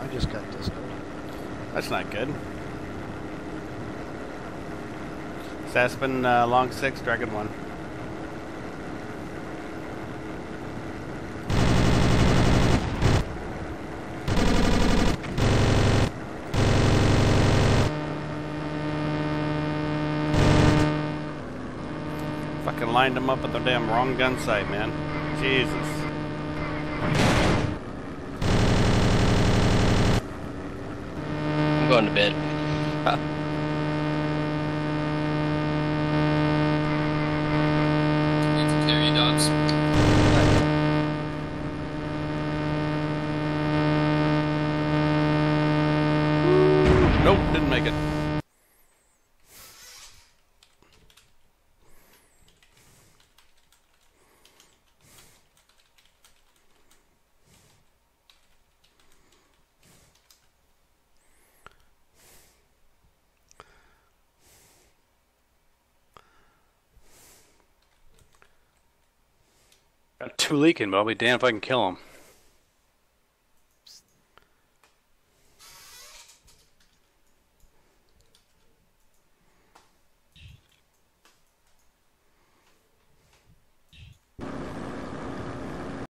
I just got discoed. That's not good. Saspin, long 6, Dragon 1. Fucking lined them up at the damn wrong gun sight, man. Jesus. I'm going to bed. You can carry your dogs. Nope, didn't make it. Got 2 leaking, but I'll be damned if I can kill them.